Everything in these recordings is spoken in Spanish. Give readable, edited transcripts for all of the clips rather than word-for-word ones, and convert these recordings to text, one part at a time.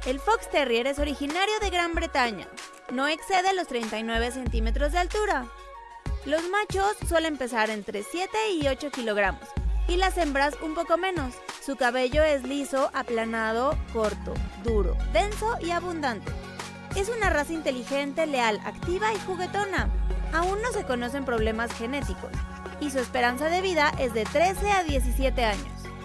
El Fox Terrier es originario de Gran Bretaña. No excede los 39 centímetros de altura. Los machos suelen pesar entre 7 y 8 kilogramos y las hembras un poco menos. Su cabello es liso, aplanado, corto, duro, denso y abundante. Es una raza inteligente, leal, activa y juguetona. Aún no se conocen problemas genéticos y su esperanza de vida es de 13 a 17 años.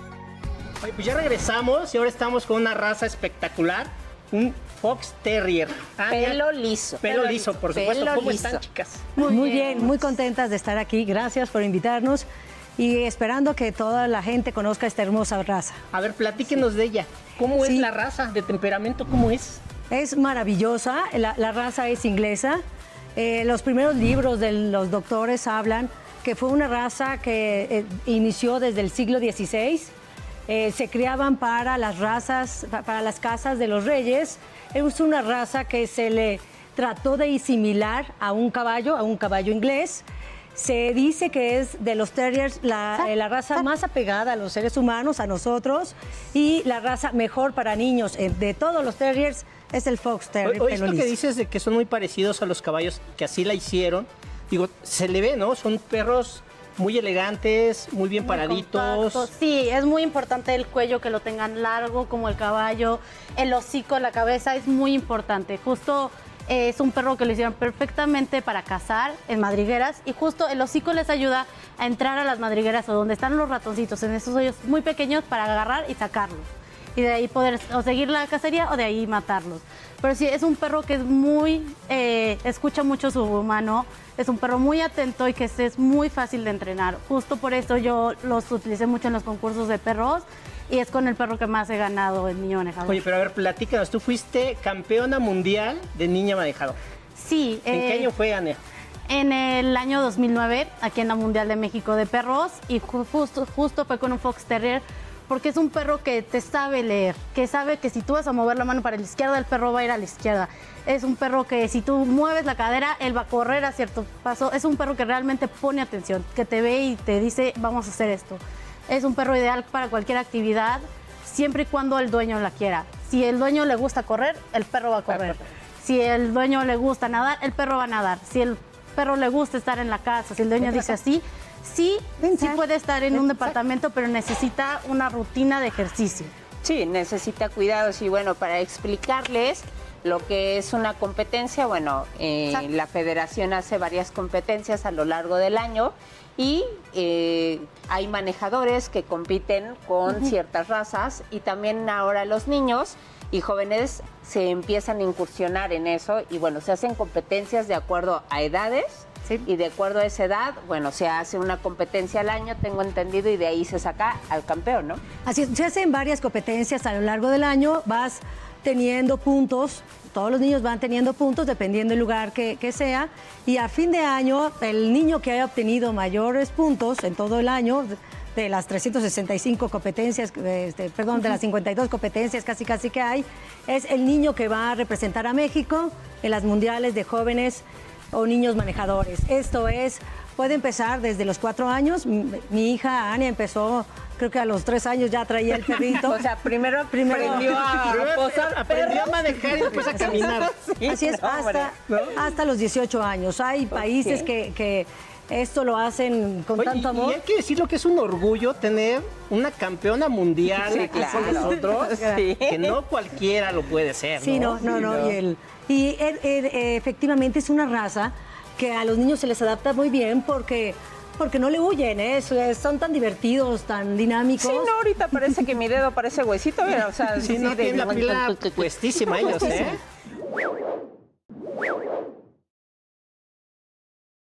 Oye, pues ya regresamos y ahora estamos con una raza espectacular, un Fox Terrier. Pelo liso. Pelo liso, por supuesto. Pelo ¿Cómo liso. están, chicas? Muy bien, muy contentas de estar aquí. Gracias por invitarnos y esperando que toda la gente conozca esta hermosa raza. A ver, platíquenos de ella. ¿Cómo es Sí. la raza? ¿De temperamento cómo es? Es maravillosa, la raza es inglesa. Los primeros libros de los doctores hablan que fue una raza que inició desde el siglo XVI. Se criaban para las razas, para las casas de los reyes. Es una raza que se le trató de asimilar a un caballo inglés. Se dice que es de los terriers la raza más apegada a los seres humanos, a nosotros, y la raza mejor para niños. De todos los terriers es el Fox Terrier. Oye, esto que dices de que son muy parecidos a los caballos, que así la hicieron, digo, se le ve, ¿no? Son perros muy elegantes, muy bien paraditos. Compactos. Sí, es muy importante el cuello, que lo tengan largo como el caballo, el hocico, la cabeza, es muy importante. Justo es un perro que lo hicieron perfectamente para cazar en madrigueras y justo el hocico les ayuda a entrar a las madrigueras o donde están los ratoncitos, en esos hoyos muy pequeños para agarrar y sacarlos. Y de ahí poder o seguir la cacería o de ahí matarlos. Pero sí, es un perro que es muy, escucha mucho su humano, es un perro muy atento y que es muy fácil de entrenar. Justo por eso yo los utilicé mucho en los concursos de perros y es con el perro que más he ganado el niño manejador. Oye, pero a ver, platícanos, tú fuiste campeona mundial de niña manejador. Sí. ¿En qué año fue, Ania? En el año 2009, aquí en la Mundial de México de Perros, y justo fue con un Fox Terrier, porque es un perro que te sabe leer, que sabe que si tú vas a mover la mano para la izquierda, el perro va a ir a la izquierda. Es un perro que si tú mueves la cadera, él va a correr a cierto paso. Es un perro que realmente pone atención, que te ve y te dice, vamos a hacer esto. Es un perro ideal para cualquier actividad, siempre y cuando el dueño la quiera. Si el dueño le gusta correr, el perro va a correr. Si el dueño le gusta nadar, el perro va a nadar. Si el perro le gusta estar en la casa, si el dueño dice así, sí puede estar en un departamento, pero necesita una rutina de ejercicio. Sí, necesita cuidados y bueno, para explicarles lo que es una competencia, bueno, la federación hace varias competencias a lo largo del año y hay manejadores que compiten con ciertas razas y también ahora los niños y jóvenes se empiezan a incursionar en eso y bueno, se hacen competencias de acuerdo a edades. Sí. Y de acuerdo a esa edad, bueno, se hace una competencia al año, tengo entendido, y de ahí se saca al campeón, ¿no? Así es, se hacen varias competencias a lo largo del año, vas teniendo puntos, todos los niños van teniendo puntos dependiendo del lugar que sea, y a fin de año, el niño que haya obtenido mayores puntos en todo el año, de las 365 competencias, de las 52 competencias casi que hay, es el niño que va a representar a México en las mundiales de jóvenes o niños manejadores. Esto es, puede empezar desde los 4 años. Mi hija Ania empezó, creo que a los 3 años ya traía el perrito. O sea, primero aprendió a manejar y después a caminar. Sí, así es, hasta los 18 años. Hay países que esto lo hacen con tanto amor. Y hay que decirlo que es un orgullo tener una campeona mundial con nosotros, que no cualquiera lo puede ser, ¿no? Sí, no. Y efectivamente es una raza que a los niños se les adapta muy bien porque no le huyen, son tan divertidos, tan dinámicos. Sí, no, ahorita parece que mi dedo parece huesito, mira, o sea, sí, no tiene la pila puestísima ellos, ¿eh?